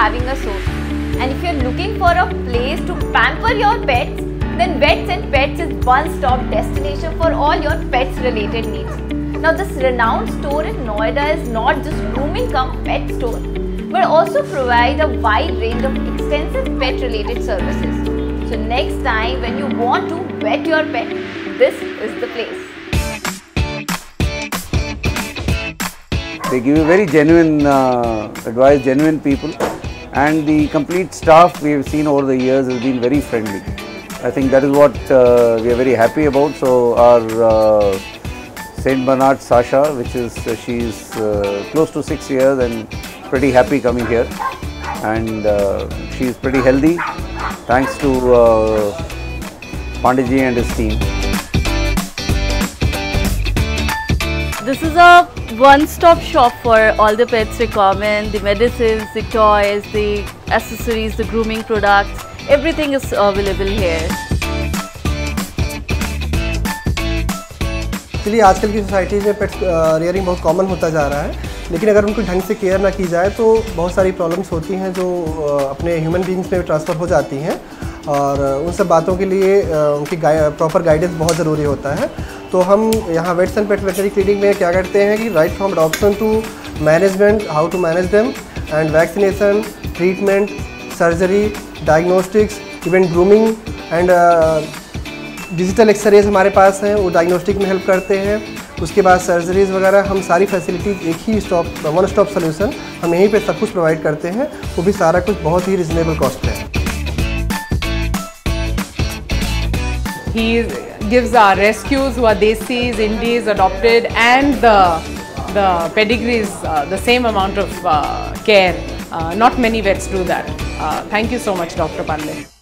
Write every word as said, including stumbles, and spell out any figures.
having a source. And if you're looking for a place to pamper your pets, then Vets and Pets is one-stop destination for all your pets related needs. Now this renowned store in Noida is not just grooming cum pet store, but also provide a wide range of extensive pet related services. So next time when you want to vet your pet, this is the place. They give you very genuine uh, advice, genuine people, and the complete staff we have seen over the years has been very friendly. I think that is what uh, we are very happy about. So our uh, Saint Bernard Sasha, which is uh, she is uh, close to six years and pretty happy coming here, and uh, she is pretty healthy thanks to uh, Panditji and his team. This is a one-stop shop for all the pets requirement, the medicines, the toys, the accessories, the grooming products, everything is available here. चलिए आजकल की society में पेट rearing बहुत common होता जा रहा है, लेकिन अगर उनको ढंग से केयर ना की जाए तो बहुत सारी प्रॉब्लम्स होती हैं जो अपने ह्यूमन बीइंग्स में ट्रांसफ़र हो जाती हैं, और उन सब बातों के लिए उनकी प्रॉपर गाइडेंस बहुत ज़रूरी होता है। तो हम यहाँ vets and pet veterinary clinic में क्या करते हैं कि right from adoption to management, how to manage them, and vaccination, treatment, surgery, diagnostics, even grooming and digital x-rays हमारे पास हैं, वो डायग्नोस्टिक में हेल्प करते हैं। उसके बाद सर्जरीज़ वगैरह, हम सारी फैसिलिटीज़ एक ही स्टॉप वन स्टॉप सोल्यूशन हम यहीं पे सब कुछ प्रोवाइड करते हैं, वो भी सारा कुछ बहुत ही रिजनेबल कॉस्ट पे है। He gives our rescues who are desis, indies, adopted, and the the pedigrees uh, the same amount of uh, care. Uh, not many vets do that. Uh, thank you so much, Doctor Pandey.